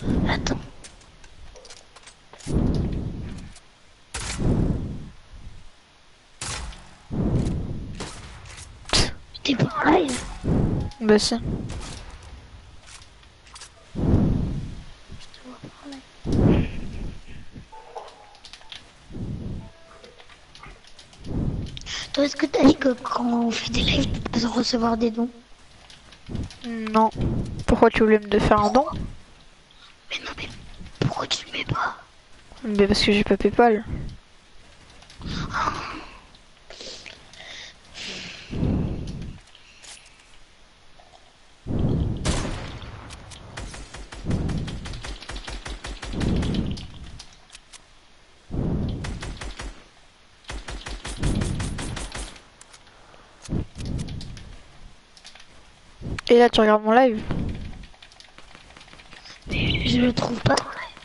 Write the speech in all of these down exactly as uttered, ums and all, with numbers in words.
Attends. T'es pas en live? Bah si. Toi, est-ce que t'as dit que quand on fait des lives, tu peux recevoir des dons? Non. Pourquoi tu voulais me faire un don? Mais non, mais pourquoi tu le mets pas? Mais parce que j'ai pas Paypal. Et là, tu regardes mon live? Mais je le trouve pas.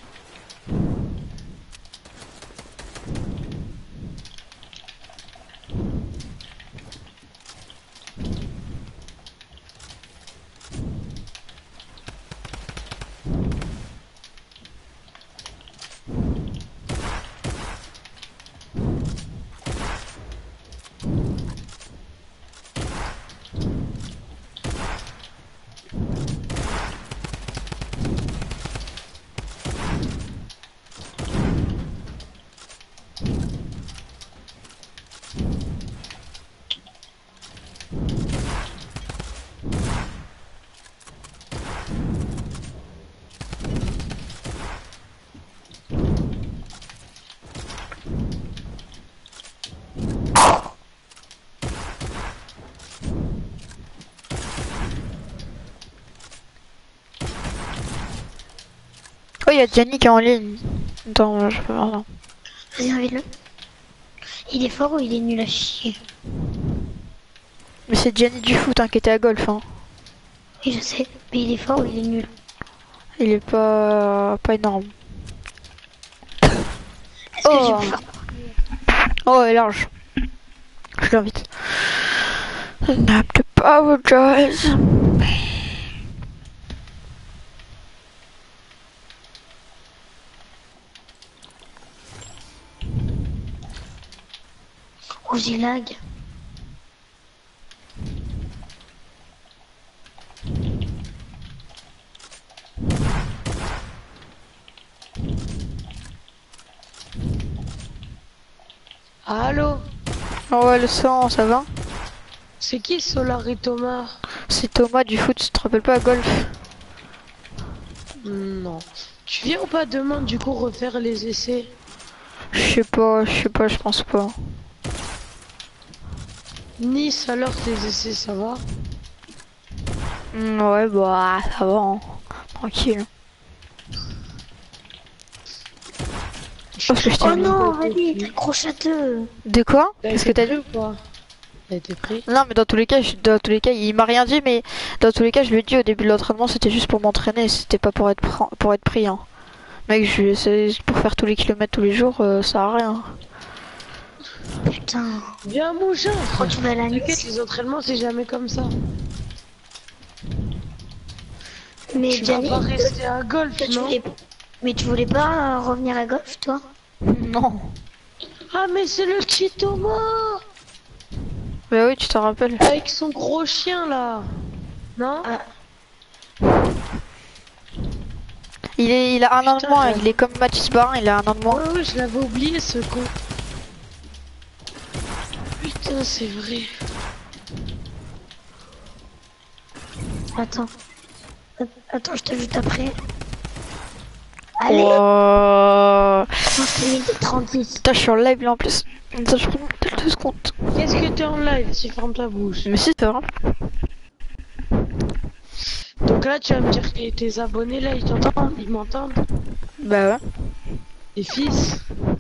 Oh, il y a Gianni qui est en ligne. Attends, je peux voir là. Vas-y, invite-le. Il est fort ou il est nul à chier? Mais c'est Gianni du foot hein, qui était à golf. Hein. Oui, je sais. Mais il est fort ou il est nul? Il est pas pas énorme. Est-ce que je Oh, peux faire... oh, il est large. Je l'invite. Snap the power guys. Oh, j'ai lag. Allô? Oh ouais, le sang, ça va? C'est qui Solar et Thomas? C'est Thomas du foot, tu te rappelles pas à golf? Non. Tu viens ou pas demain du coup refaire les essais? Je sais pas, je sais pas, je pense pas. Nice alors tes essais ça va? Mm, ouais, bah, ça va, hein. Tranquille. Parce que je t'ai Oh mis. non, vas-y, t'es gros châteux. De quoi? T'as Qu'est-ce que été t'as pris dit? ou pas? T'as été pris? Non, mais dans tous les cas, je- dans tous les cas, il m'a rien dit, mais dans tous les cas, je lui ai dit au début de l'entraînement, c'était juste pour m'entraîner, c'était pas pour être pr- pour être pris. Hein. Mec, je c'est pour faire tous les kilomètres tous les jours, euh, ça a rien. Putain. Viens bouger! Quand tu vas à la T'inquiète, Nice. les entraînements c'est jamais comme ça. Mais Tu vas Gianni, pas rester à golf, toi, tu non? voulais... Mais tu voulais pas euh, revenir à golf, toi? Non. Ah mais c'est le petit Thomas! Bah oui, tu t'en rappelles. Avec son gros chien là! Non? Ah, Il est, il a un an de Putain, moins. je- Il est comme Mathis Barin, il a un an de moins. Ouais ouais je l'avais oublié ce con. Putain c'est vrai. attends. Attends, je t'ajoute après. Allez, Wow. c'est trente-six. Putain, je suis en live là en plus. Attends, je prends peut-être deux secondes. Qu'est-ce que t'es en live? Si ferme ta bouche. Mais si, c'est vrai. Donc là tu vas me dire que tes abonnés là ils t'entendent? Ils m'entendent? Bah ouais. Les fils?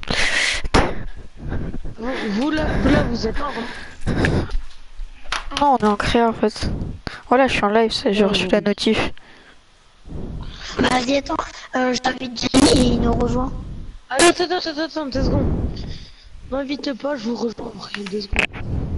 Vous, vous là, vous là vous êtes en... Non, on est en créa en fait. Voilà, je suis en live, ça, j'ai reçu la notif. Bah, vas-y, attends. Euh, je t'invite Gianni et il nous rejoint. Attends, attends, attends, attends, deux secondes. M'invite pas, je vous rejoins pour rien, deux secondes.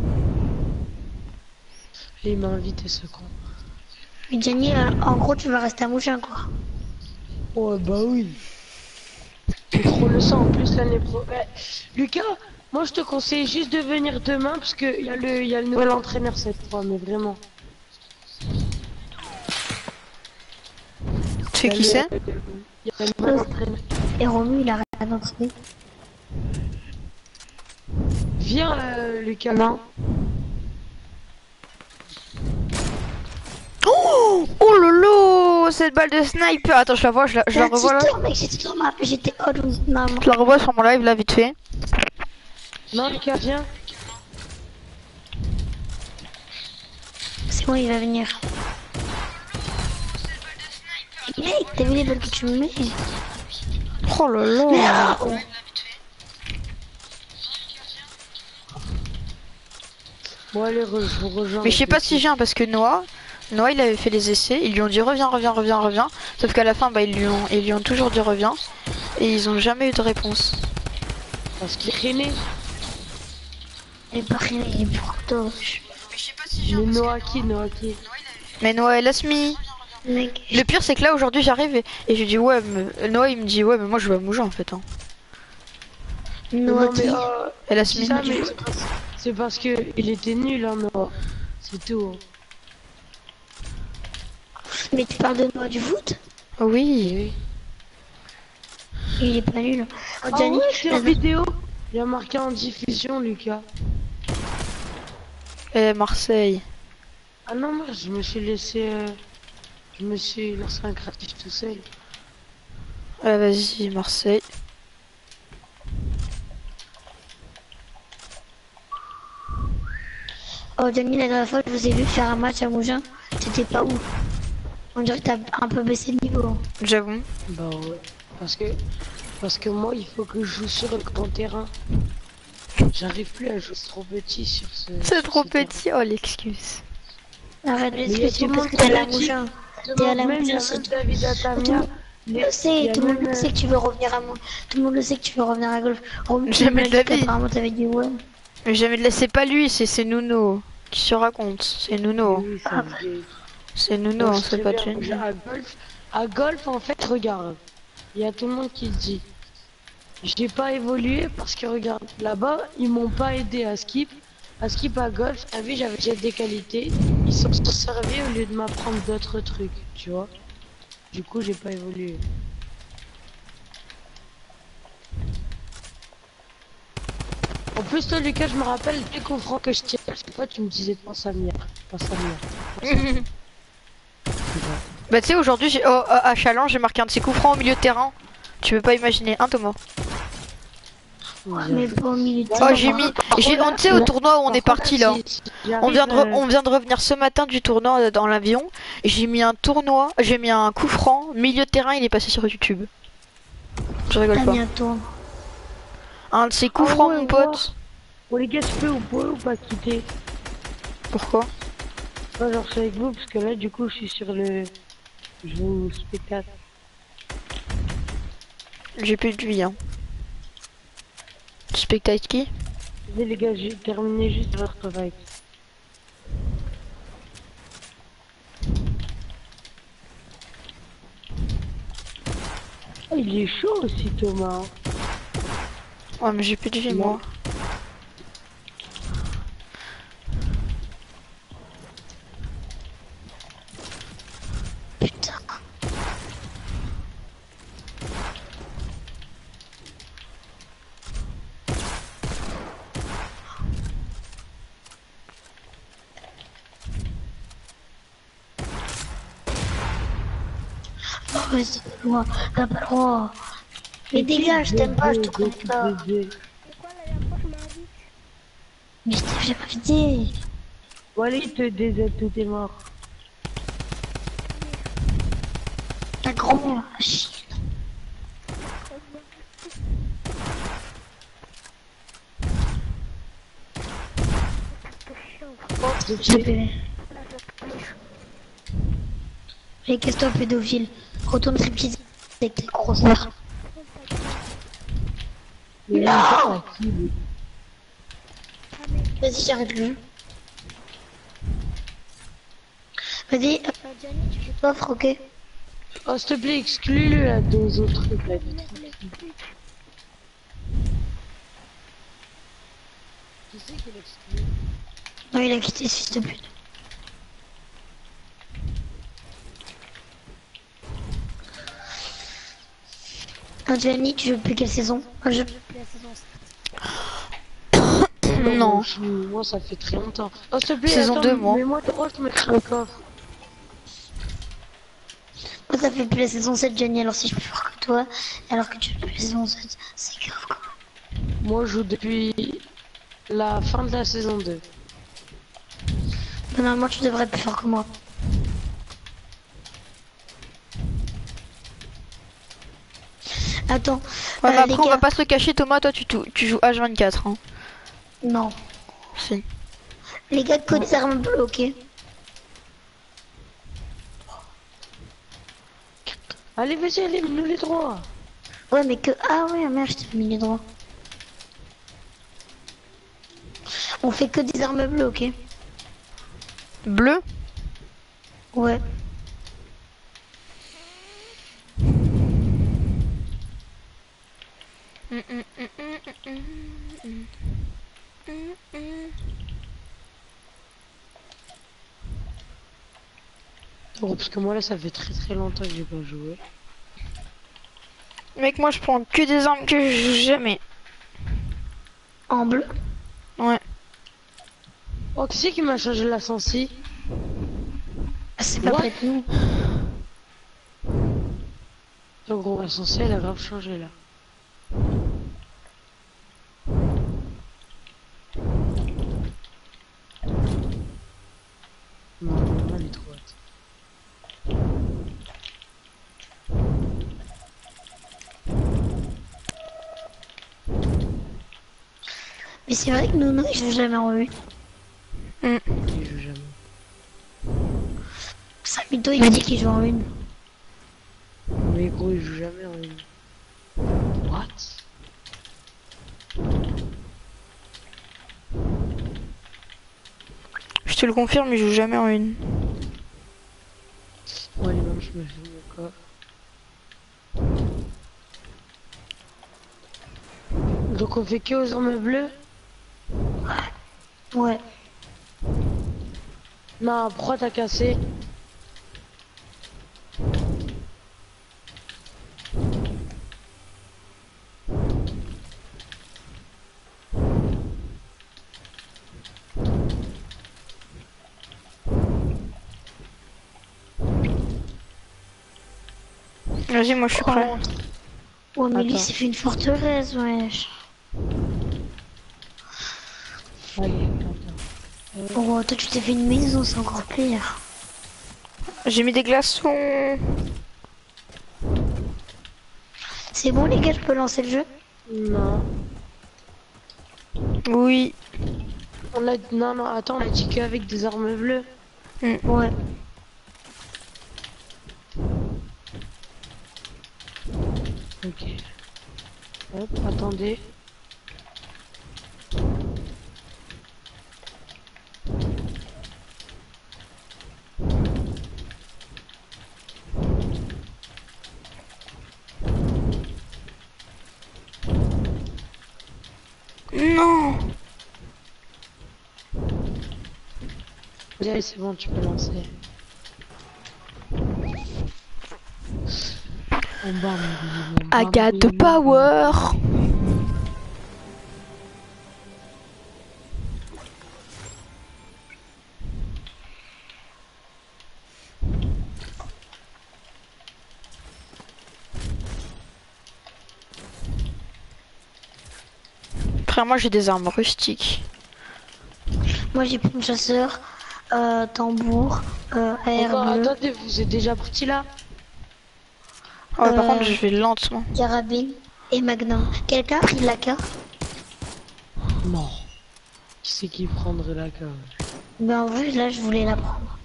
Et il m'a invité ce con. Mais Gianni, euh, en gros, tu vas rester à Mougin, quoi. Oh bah oui. C'est trop le sang en plus l'année pro. Ouais. Lucas, moi je te conseille juste de venir demain parce que y a le y a le nouvel entraîneur cette fois, mais vraiment. Tu sais Y a qui le, c'est? y a le nouvel entraîneur. Et Romu, il a rien entraîné. Viens euh, Lucas. Non. Oh, oh lolo, cette balle de sniper. Attends, je la vois, je la, je la revois là. Mec, j'étais dans ma... J'étais hors de ma... Je la revois sur mon live là vite fait. Non Lucas, viens. C'est bon, il va venir. Mec, t'as vu les balles que tu me mets? Oh là là. Bon allez, re, je vous rejoins. Mais je sais pas si j'ai un parce que Noah, Noah il avait fait les essais, ils lui ont dit reviens, reviens, reviens, reviens. Sauf qu'à la fin, bah ils lui ont, ils lui ont toujours dit reviens et ils ont jamais eu de réponse. Parce qu'il traînait. Il est pas rien, il est plutôt... Mais Noah qui, Noah qui. Mais Noah, laisse me. Mec, Le pire c'est que là aujourd'hui j'arrive et, et je dis ouais, mais... Noah il me dit ouais, mais moi je vais à Mougin en fait. Hein. Noah Non mais qui... euh, Et la dis semaine. ça, mais c'est parce, c'est parce que il était nul hein Noah. C'est tout. Hein. Mais tu parles de Noah du foot? Oui. Il est pas nul. Oh, Ah Gianni, ouais, c'est en la- vidéo. Il a marqué en diffusion Lucas. Et Marseille. Ah non moi je me suis laissé euh, je me suis lancé un gratis tout seul. Ouais, vas-y, Marseille. oh, Gianni, la dernière fois que je vous ai vu faire un match à Mougins, c'était pas ouf. On dirait que t'as un peu baissé le niveau. J'avoue. Bah ouais. Parce que parce que moi il faut que je joue sur le grand terrain. J'arrive plus à jouer, c'est trop petit sur ce. C'est sur trop ce terrain. petit, oh l'excuse. Arrête de Mais y a l'excuser tout le parce monde que t'es à qui la le dit. Mougins. Tout T'es le à la monde, même, il y a Mougins, même c'est David tout le Atamia. monde Les- le sait, il y a tout le monde même, le euh, sait que tu veux revenir à moi. Tout le monde le sait que tu veux revenir à golf. Romu, tu Jamais me de la l'as dit vie. qu'apparemment t'avais dit ouais. Mais jamais de la... C'est pas lui, c'est c'est Nuno qui se raconte. C'est Nuno. Oui, ça me dit. C'est Nuno, Moi, on je sait sais pas bien, de j'ai- à golf, à golf, en fait, regarde, il y a tout le monde qui le dit. J'ai pas évolué parce que regarde, là-bas, ils m'ont pas aidé à skip. À skip à golf, t'as vu, j'avais déjà des qualités. Ils s'en sont servis au lieu de m'apprendre d'autres trucs, tu vois. Du coup, j'ai pas évolué. En plus, toi, Lucas, je me rappelle, dès qu'on fera que je tire, toi, tu me disais pas Samir. Pas Samir. Bah tu sais aujourd'hui j'ai oh, à Challenge j'ai marqué un de ses coups francs au milieu de terrain. Tu peux pas imaginer, un Thomas. Mais pas au milieu de Oh terrain. j'ai mis j'ai on tu sais au tournoi où on est parti là. On vient de re- on vient de revenir ce matin du tournoi euh, dans l'avion. J'ai mis un tournoi, j'ai mis un coup franc, milieu de terrain, il est passé sur YouTube. Je rigole T'as pas. mis un tour. Un de ses coups Ah francs ouais, mon ouais. pote. Bon, les gars, je peux ou pas, ou pas quitter? Pourquoi? Pas genre, je suis avec vous, parce que là, du coup, je suis sur le. Je vous spectacle. J'ai plus de vie hein. Tu spectates qui? Vas-y, les gars, j'ai terminé juste votre travail. Oh, il est chaud aussi, Thomas. Ouais mais j'ai plus de vie Non. moi. Putain. Oh, vas-y, t'as pas le droit. T'as pas le droit. Mais dégage, je t'aime pas, je te connais pas. Mais je t'ai jamais dit. Bon, allez, il te désole, tout est mort. Ta grand-mère, chien. Je vais. Mais qu'est-ce-toi, pédophile? Retourne striptease avec tes gros sœurs. Il est pas actif. Vas-y, j'arrête le jeu. Vas-y, euh, Gianni, tu fais t'offres, ok? Oh, s'il te plaît, exclue-le là, deux autres trucs là. Qui c'est qui l'exclut? Non, il a quitté, fils de pute. Ah, Gianni, tu veux plus quelle saison? Ah, je veux plus la saison sept. Non. Je- Moi, ça fait très longtemps. Oh, s'il te plaît, Saison attends, deux, moi. mais moi, trois, je mettrai le coffre. Moi, ça fait plus la saison sept, Gianni, alors si je suis plus fort que toi, alors que tu veux plus la saison sept, c'est grave quoi. Moi, je joue depuis la fin de la saison deux. Bah, normalement, tu devrais être plus fort que moi. Attends, Ouais, euh, mais les après, on va gars, pas se le cacher, Thomas, toi, tu, tou- tu joues H vingt-quatre. Hein. non. Si. Les gars, que des armes bleues, ok. Allez, vas-y, allez, nous les trois. Ouais, mais que... Ah ouais, merde, je t'ai mis les droits. On fait que des armes bleues, ok. Bleu. Ouais. Bon, parce que moi, là, ça fait très très longtemps que j'ai pas joué. Mec, moi, je prends que des armes que je joue jamais. En bleu. Ouais. Oh, qui c'est qui m'a changé la sensi? Ah, c'est pas What? près de nous. En gros, la sensi, elle a grave changé, là. Non, non, elle est trop haute. Mais c'est vrai que nous, non, je l'ai jamais en eu. Il joue jamais. Samito, il a dit qu'il joue en une. Mais gros, il joue jamais en une. What? Je te le confirme, il joue jamais en une. Bon, allez, même, je me fais mon corps. Donc, on fait que aux armes bleues? Ouais. Non, pourquoi t'as cassé? Vas-y, moi, je suis prêt. Ouais, mais lui, Attends. c'est fait une forteresse, wesh. Allez, attends. Oh, toi, tu t'es fait une maison, c'est encore pire. J'ai mis des glaçons. C'est bon, les gars, je peux lancer le jeu? Non. Oui. On a... Non, non, attends, on a dit qu'avec des armes bleues. Ouais. Ok. Hop, attendez. Non. Allez, c'est bon, tu peux lancer. On bat, on bat, I got the power. Après, moi, j'ai des armes rustiques. Moi, j'ai pris une chasseur, euh, tambour, euh, air Attends, bleu, attendez, vous êtes déjà parti là? Ouais, par Euh, contre, je vais lentement. carabine et magnum. Quelqu'un a pris la carte? Non. Qui c'est qui prendrait la cave? Ben, en vrai, là, je voulais la prendre.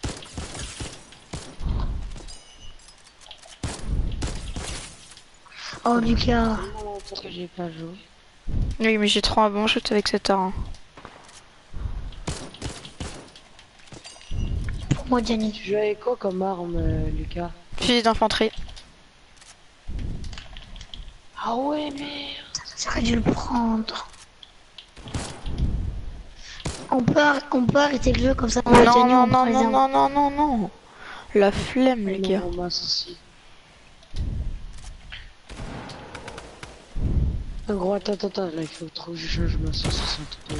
Oh, Lucas. Parce que j'ai pas joué. Oui, mais j'ai trop un bon shoot avec cette arme. moi, Gianni. Tu joues avec quoi comme arme, euh, Lucas? Fusil d'infanterie. Ah ouais, merde. J'aurais dû le prendre. On peut, ar- on peut arrêter le jeu comme ça. On va Non, Gianni, non, on non, prend les non, armes. non, non, non, non. La flemme, les gars. On masse aussi. En gros, attends, attends, attends, là, il faut trop que je change ma cent soixante-deux.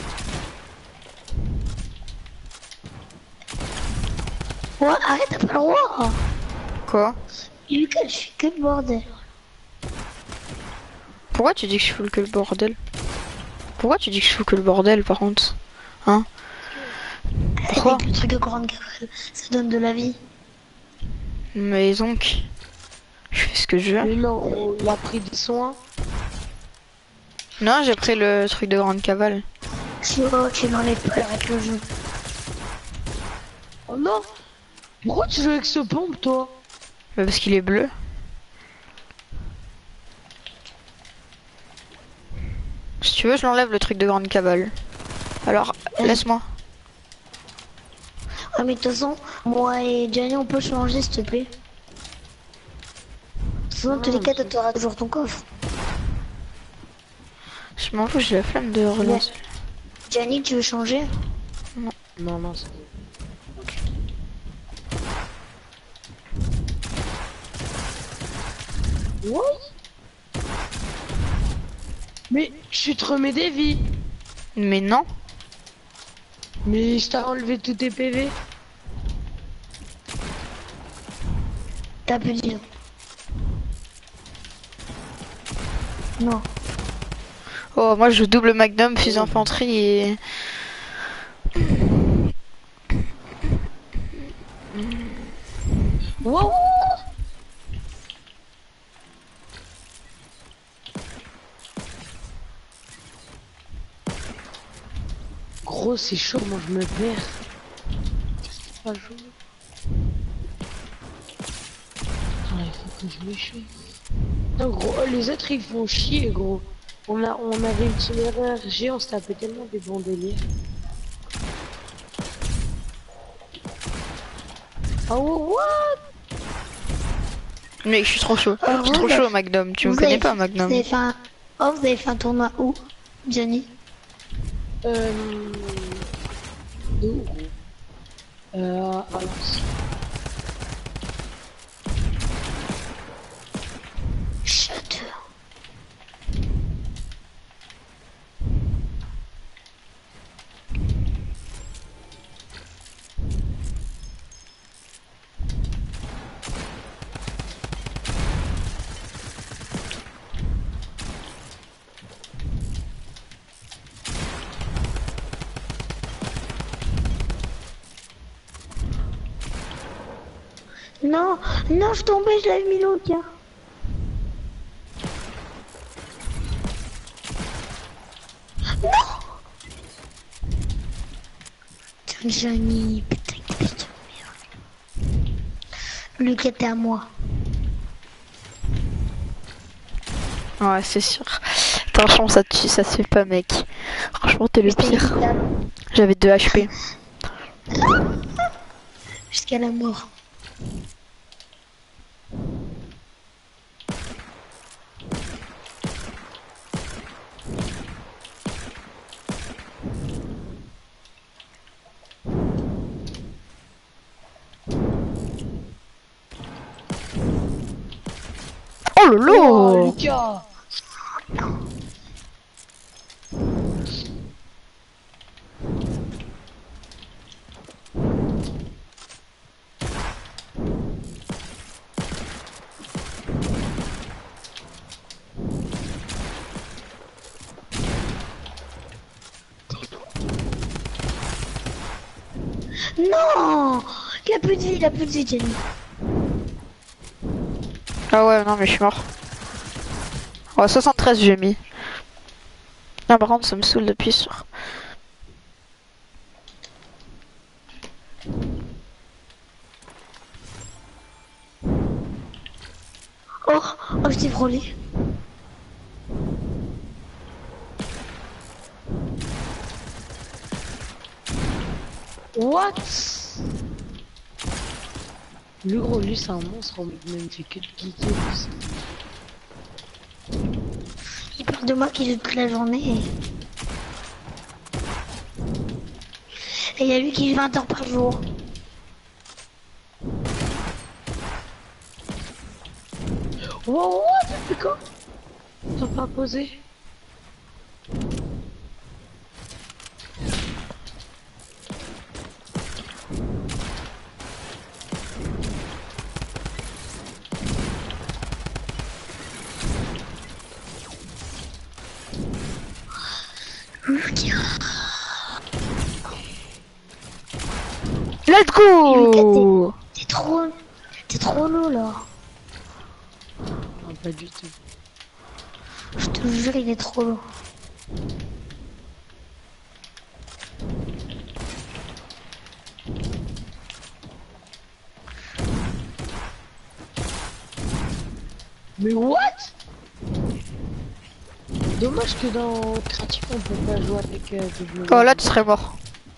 Ouais, arrête, t'as pas le droit. Quoi? Lucas, je fais que le bordel. Pourquoi tu dis que je fous que le bordel? Pourquoi tu dis que je fous que le bordel, par contre? Hein? Pourquoi? Avec le truc de grande cavale, ça donne de la vie. Mais donc, je fais ce que je veux. Mais non, on il a pris des soins. Non, j'ai pris le truc de grande cavale. Si oh, tu n'enlèves pas, arrête le jeu. Oh non! Pourquoi tu joues avec ce pompe, toi? Bah, parce qu'il est bleu. Si tu veux, je l'enlève le truc de grande cavale. Alors, laisse-moi. Ah, mais de toute façon, moi et Gianni, on peut changer, s'il te plaît. Sinon, dans tous les cas, toi, t'auras toujours ton coffre. Je m'en fous, j'ai la flemme de relancer. Gianni, tu veux changer? Non, non, c'est bon. Ouais. Mais je te remets des vies. Mais non. Mais je t'ai enlevé tous tes P V. T'as pu dire. Non. Oh, moi je double magnum, fusil d'infanterie et... Wow. Gros, c'est chaud, moi je me perds. Pas jouer. Ah, il faut que je me chauffe. Non, gros, oh, les autres ils font chier, gros. On, a, on avait une synergie, on se tapait tellement des bons délires. Oh, what? Mec, je suis trop chaud. Alors, Je suis trop vous, chaud, Magnum. Tu me vous connais avez- pas, Vous Magnum. avez fait un... Oh, vous avez fait un tournoi où, Gianni? Euh... De où, gros? Euh... à Lens. Chut. Non, non, je tombais, je l'avais mis l'autre, gars. Non. Tiens, Johnny, putain, quel fils de merde. Lucas, t'es à moi. Ouais, c'est sûr. Franchement, ça, te- ça se fait pas, mec. Franchement, t'es le pire. J'avais deux H P. Jusqu'à la mort. Oh lolo! Lucas! Non, il a plus de vie, il a plus de vie, Gianni. Ah ouais, non, mais je suis mort. Ouais, soixante-treize j'ai mis. Ah, par contre, ça me saoule depuis sur. Oh, oh, je t'ai frôlé. What? Le gros, lui, c'est un monstre, mais il me fait que de geeker. Lui. Il parle de moi qui joue toute la journée. Et il y a lui qui joue vingt heures par jour. Wow, wow, depuis quand t'as pas posé? Let's go. T'es trop... T'es trop lourd là. Non, pas du tout. Je te jure, il est trop lourd. Mais what? Dommage que dans Creative on peut pas jouer avec euh, des joueurs. Oh là tu serais mort.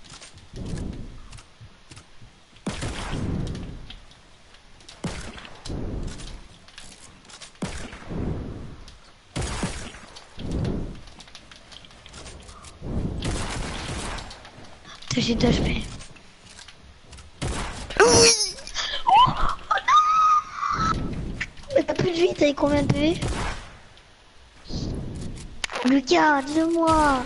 T'as j'ai d'H P. Oui. Oh non. Mais t'as plus de vie, t'as combien de P V? Lucas, dis-le-moi.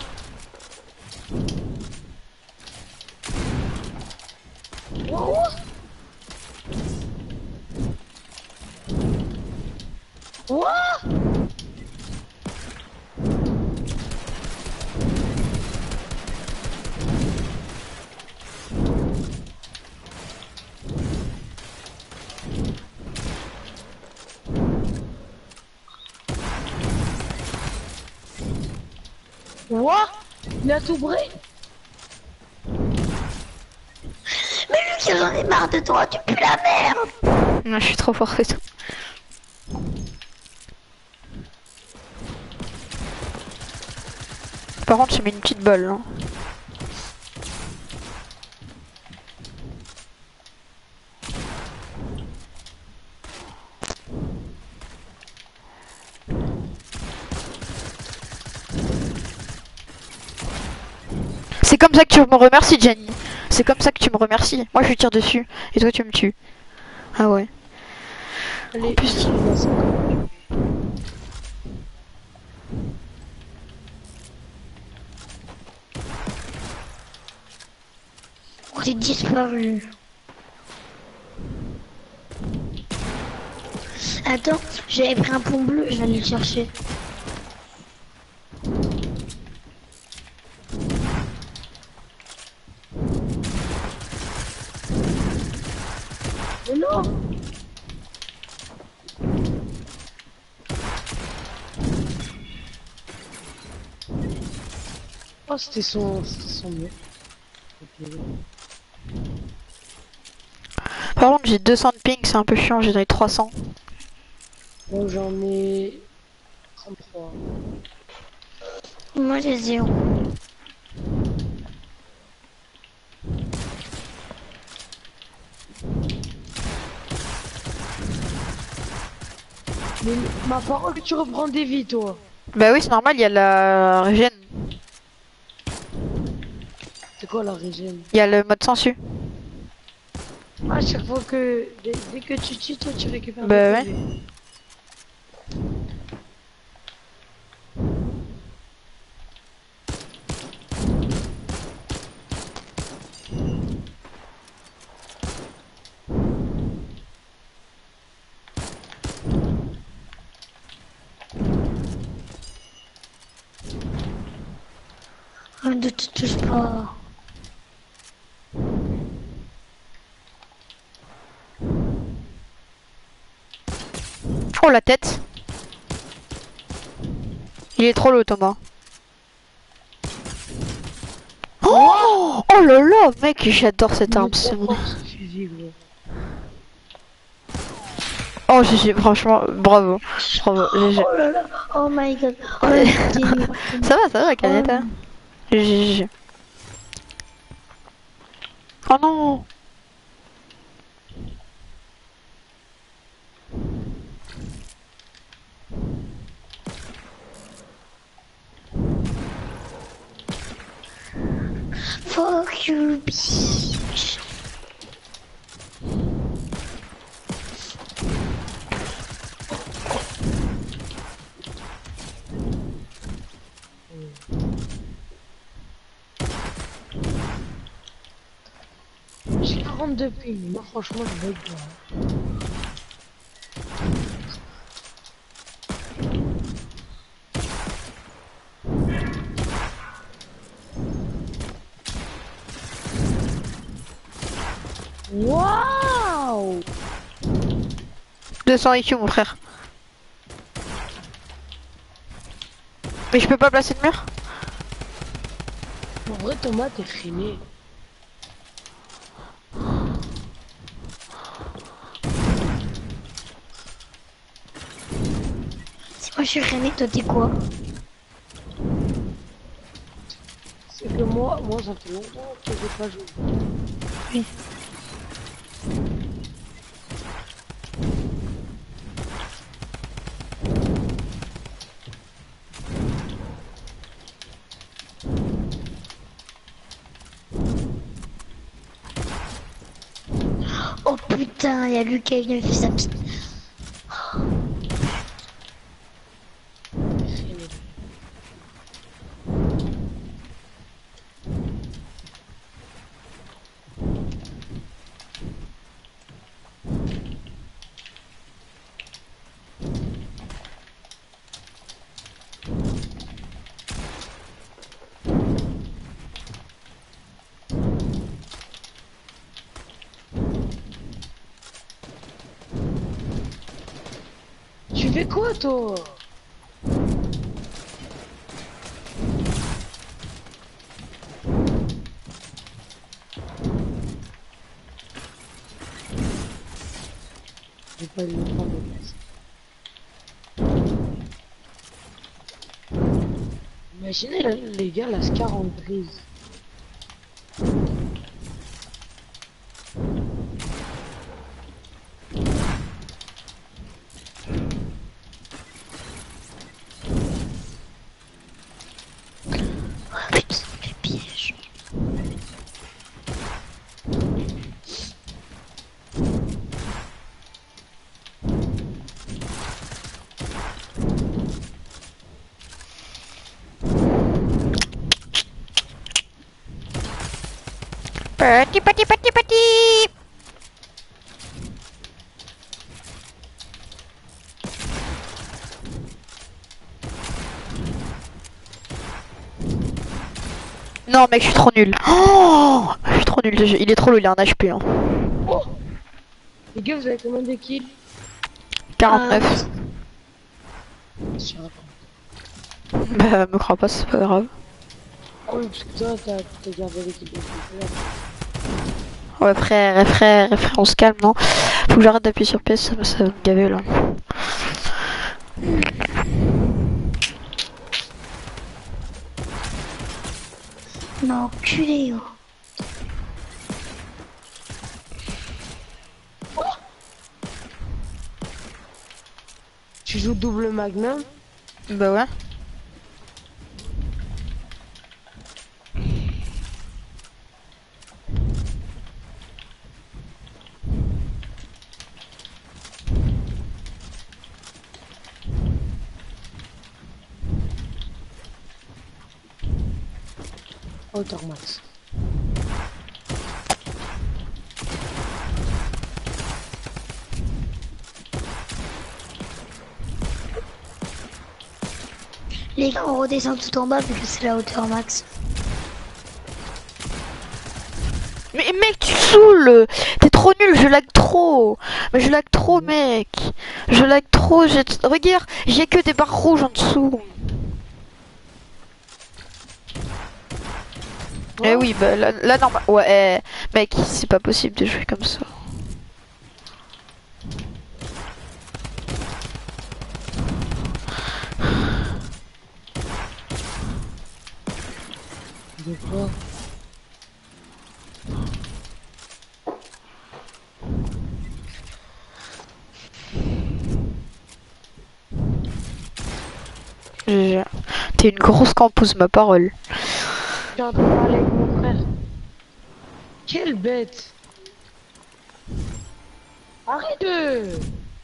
Wow. Wow. What? Il a tout bré? Mais Lucas, j'en ai marre de toi, tu pues la merde. Non, je suis trop fort et tout. Par contre, j'ai mis une petite balle. Hein. C'est comme ça que tu me remercies, Jenny. C'est comme ça que tu me remercies. Moi, je tire dessus et toi, tu me tues. Ah ouais. Allez, En plus, Oh, j'ai disparu. Attends, j'avais pris un pont bleu, je vais aller le chercher. mais non. Oh, c'était son, c'était son mieux. par contre, j'ai deux cents de ping, c'est un peu chiant, j'ai donné trois cents. Bon, j'en ai trente-trois. Moi, j'ai zéro. Mais ma parole, tu reprends des vies, toi. Bah oui, c'est normal, il y a la régène. C'est quoi la régène? Il y a le mode sensu. À chaque fois que, dès, dès que tu tues, toi, tu récupères Bah des ouais. P V. Oh, ne te touche pas. Oh la tête. Il est trop low, Thomas. Oh, oh là là, mec, j'adore cette Il est arme. trop C'est bon. fort, ce fusil, gros. Oh, G G, franchement, bravo. Bravo, G G. Oh là là, oh my god. Oh, là, Ça va, ça va, Canetta. G G, G G. Oh non. you, bitch. J'ai quarante-deux ping, moi franchement je vais être bien. Waouh! deux cents I Q mon frère. Mais je peux pas placer de mur? En vrai Thomas t'es freiné. Si moi je suis René, toi t'es quoi? C'est que moi, moi ça fait longtemps que j'ai pas joué. Oui. Oh putain, y'a Lucas, il vient de faire sa petite. Freiné. Tu fais quoi toi? J'ai pas eu le temps de placer. Imaginez là, les gars, la quarante brise. Oh putain, les pièges. Petit, petit, petit, petit. Non mec, je suis trop nul. Oh, je suis trop nul. Il est trop lourd, il a un H P. Hein. Oh, les gars, vous avez combien de kills? quarante-neuf. Sur un compte. Bah, me crois pas, c'est pas grave. Oh oui, parce que toi, t'as t'as gardé l'équipe de football. Ouais, frère, frère, frère, on se calme, non? Faut que j'arrête d'appuyer sur pièce, ça, ça va me gaver là. Non, culé, oh. Tu joues double magnum? Bah ouais. Hauteur max. Les gars, on redescend tout en bas vu que c'est la hauteur max. Mais mec, tu saoules. T'es trop nul, je lag trop. Mais je lag trop, mec. Je lag trop. j'ai- Regarde, j'ai que des barres rouges en dessous. Eh oui, bah là, là normal. Ouais, eh, mec, c'est pas possible de jouer comme ça. De quoi? Je- T'es une grosse campouse, ma parole. Je suis en train de parler avec mon frère. Quelle bête. Arrête de...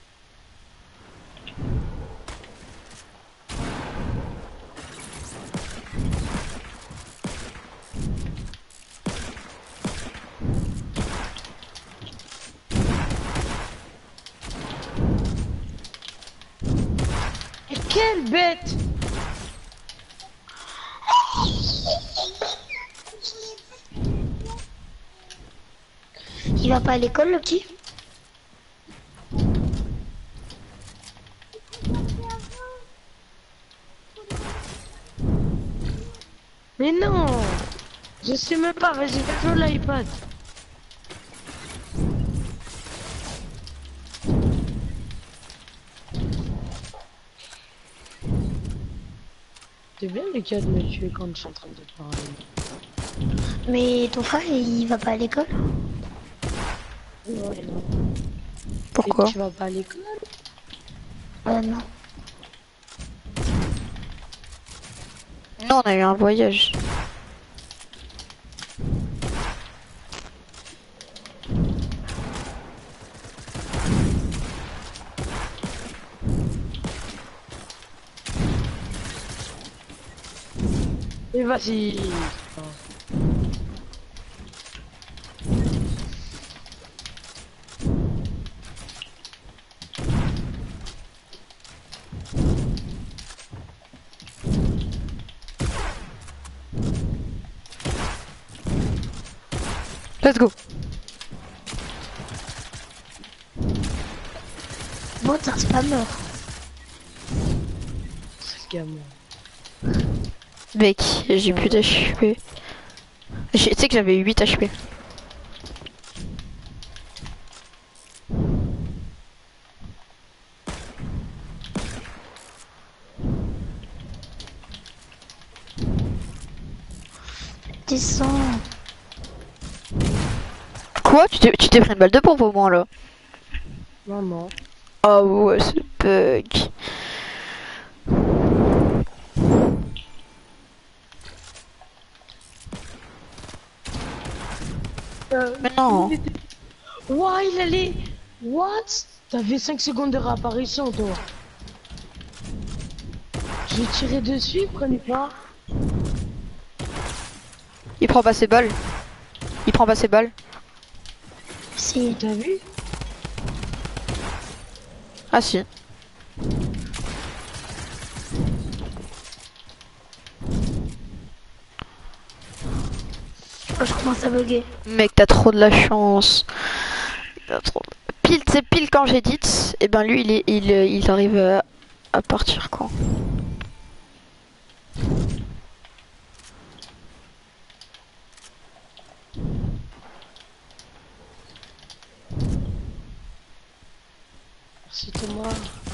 Et quelle bête. Il va pas à l'école, le petit? Mais non. Je sais même pas, vas-y, fais l'iPad. C'est bien le cas de me tuer quand je suis en train de parler. Mais ton frère, il va pas à l'école? Ouais, non. Pourquoi? Et tu vas pas à l'école? Euh, non. Non, on a eu un voyage. Et vas-y. Let's go. Bon, t'as un spammer. C'est le gamin. Mec, j'ai plus d'H P. Tu sais que j'avais huit H P. Descends. Quoi? Tu t'es tu t'es pris une balle de pompe au moins là? Non, non. Ah ouais, c'est bug. Euh, Mais non. Ouah, il allait. What? T'avais cinq secondes de réapparition, toi. J'ai tiré dessus, il prenait pas. Il prend pas ses balles. Il prend pas ses balles. Si. T'as vu? Ah si. Oh, je commence à bugger. Mec, t'as trop de la chance. T'as trop... Pile, c'est pile quand j'édite. Et ben lui, il est, il, il arrive à, à partir quoi. Merci Thomas.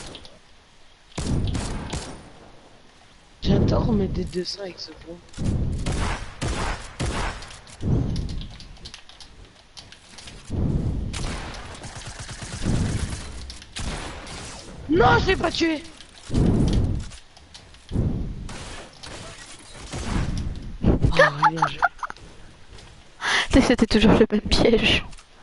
J'adore mettre des dessins avec ce fond. Non, je l'ai pas tué. Ah, bien joué. C'était toujours le même piège.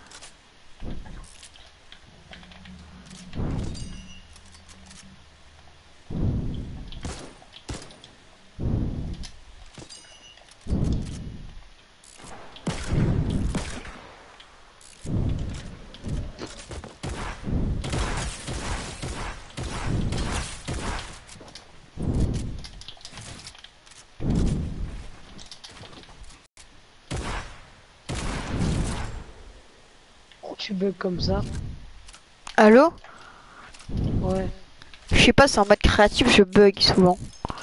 Tu bugs comme ça. Allô? Ouais. Je sais pas, c'est en mode créatif, je bug souvent.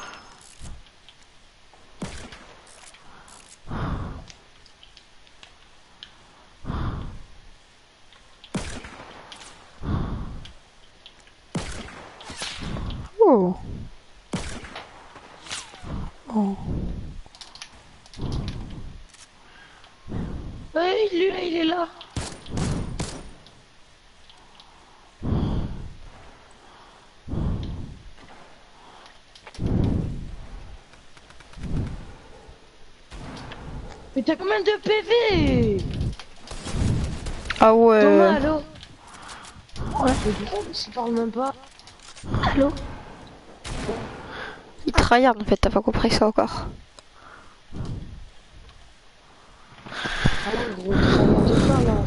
Oh. Oh. Ouais, lui là, il est là. Mais t'as combien de P V? Ah ouais. Thomas, allô? Ouais. Mais pourquoi on parle même pas? Allô? Il tryhard en fait, t'as pas compris ça encore. Ah ouais, gros, tryhard de quoi là?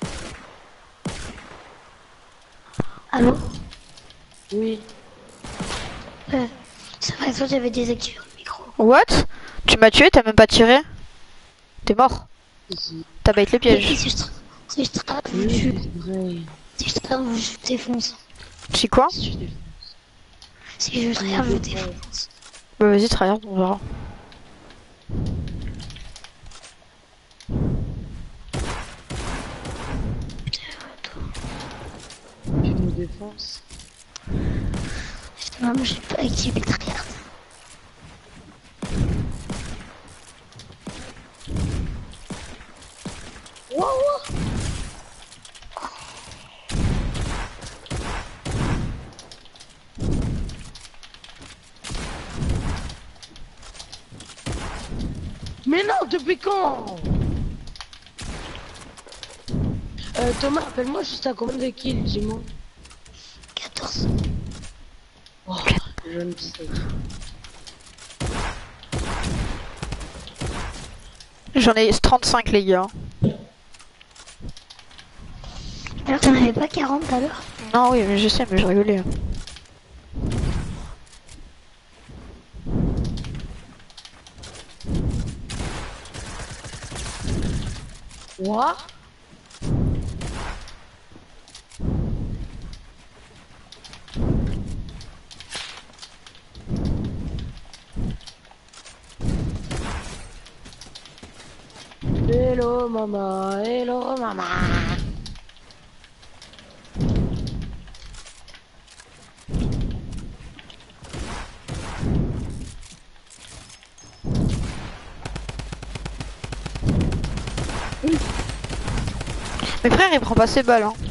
Allô? Oui. Euh, c'est vrai que toi j'avais désactivé le micro. What? Tu m'as tué, t'as même pas tiré? T'es mort. Ici. T'as bait les Mais pièges. si je tra- si je trappe, je vous Oui, tue. c'est vrai. Si je trappe, je vous défonce. C'est quoi? Si tu défonces. Si je trappe, je vous défonce. Bah vas-y, tryhard, on verra. Tu nous défonces. Justement, moi j'ai pas activé le tryhard. Wow, wow. Mais non, depuis quand? Euh, Thomas, appelle-moi juste à combien de kills, dis-moi. quatorze. Oh, jeune pistolet. J'en ai trente-cinq les gars. Alors t'en avais pas quarante tout à l'heure? Non oui mais je sais mais je rigolais. Quoi? Hello maman, hello maman. Mes frères il prend pas ses balles hein.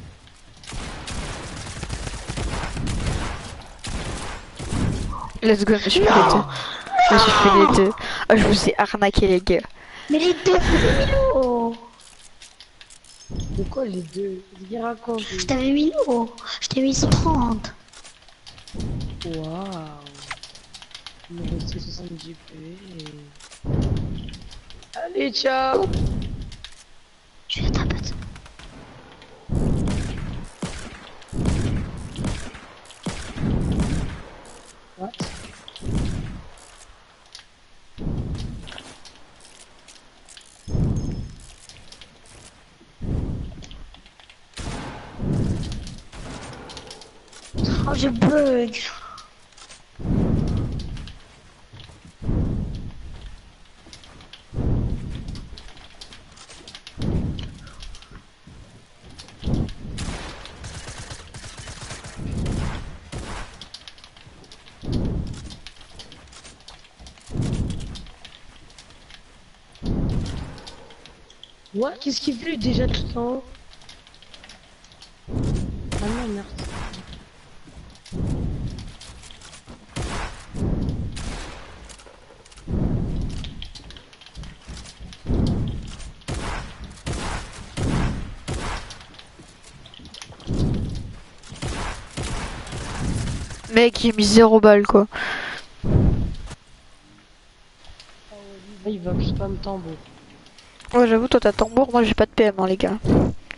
Let's go, je me suis fait les deux. Je me suis fait les deux. Oh, je vous ai arnaqué les gars. Mais les deux, c'est Milo. De quoi les deux? Il raconte. Je t'avais mis l'eau. Je t'ai mis cent trente. Waouh. Il me restait soixante-dix P. Et... Allez, ciao. Tu fais ta pote. What? Oh, je bug. What? Qu'est-ce qu'il fait déjà tout en haut? Ah non, merci. Mec il a mis zéro balle quoi. Ah, il va me spam tambour. Ouais j'avoue toi t'as tambour, moi j'ai pas de P M hein les gars.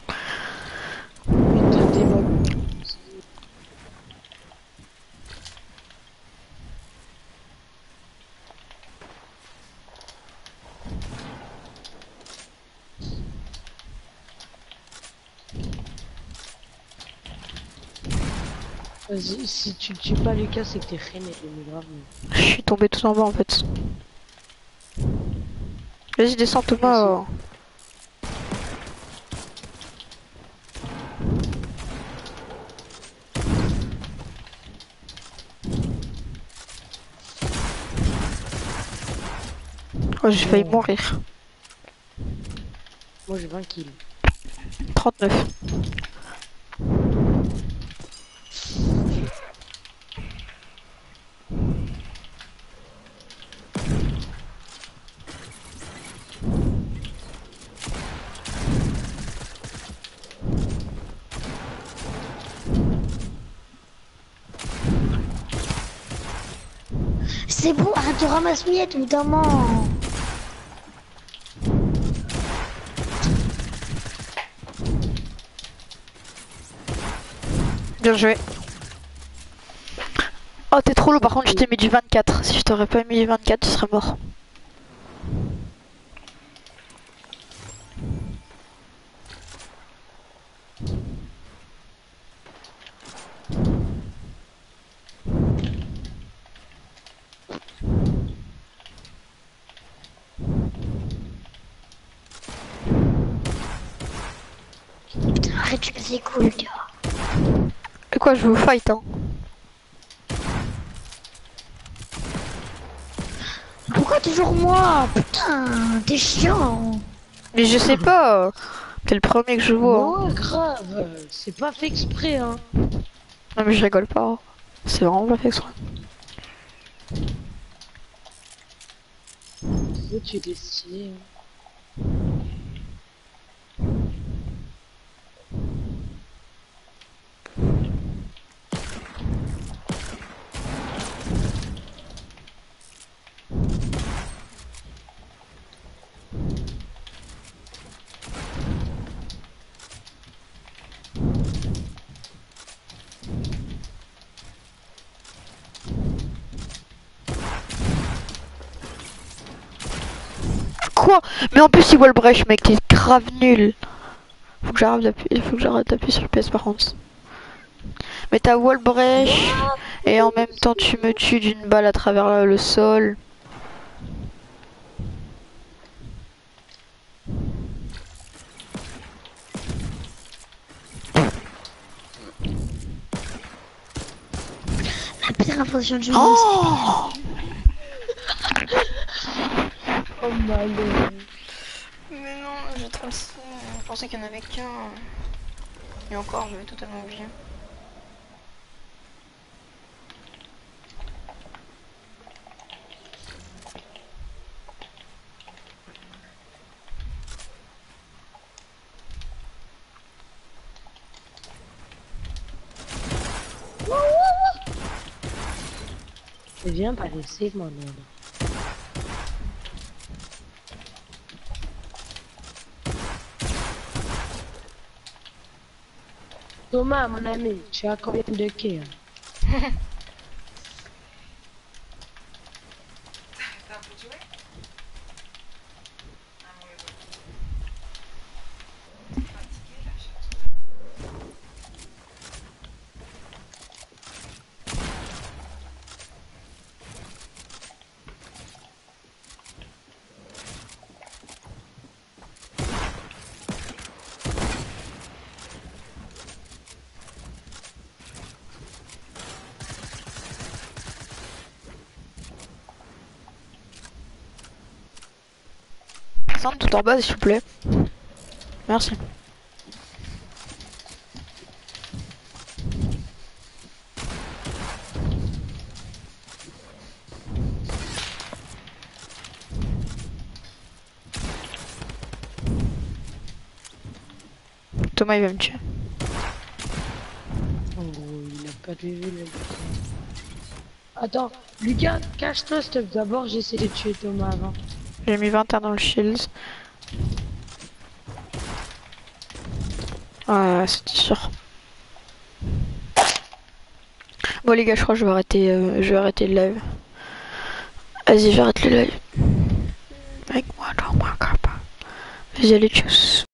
Mais t'as des balles. Vas-y, si tu tues pas Lucas, c'est que t'es reine et t'es grave. Je suis tombé tout en bas en fait. Vas-y descends Thomas. euh. Oh j'ai failli mourir. Moi j'ai vingt kills. trente-neuf. C'est bon, arrête de ramasser miettes, évidemment. Bien joué. Oh, t'es trop lourd, par contre, je t'ai mis du vingt-quatre. Si je t'aurais pas mis du vingt-quatre, tu serais mort. Arrête, tu c'est cool, gars. Et quoi, je vous fight, hein. Pourquoi toujours moi? Putain, t'es chiant. Mais je sais pas. T'es le premier que je vois. Hein. Non, grave, c'est pas fait exprès, hein. Non, mais je rigole pas. C'est vraiment pas fait exprès. Oh, tu es destiné. Hein. Quoi? Mais en plus, il voit le brèche, mec, t'es grave nul. Faut que j'arrête d'appuyer, faut que j'arrête d'appuyer sur le P S par contre. Mais t'as wall brèche et en même temps tu me tues d'une balle à travers le sol. La pire impression du monde. Oh, Oh malheureux. mais non, j'ai trop le seum. Je pensais qu'il y en avait qu'un. Et encore, je vais totalement oublier. Je viens pas laisser mon homme. Thomas, mon ami, tu as combien de quais? Hein? Descendre tout en bas s'il vous plaît. Merci. Thomas il va me tuer. En gros, il a pas vu le... Attends, Lucas, cache-toi s'il te plaît. D'abord, j'essaie de tuer Thomas avant. J'ai mis vingt et un dans le shield. Ouais, c'était sûr. Bon les gars, je crois que je vais arrêter, euh, je vais arrêter le live. Vas-y, j'arrête le live. Avec moi dans ma capa. Vas-y, allez, tchuss.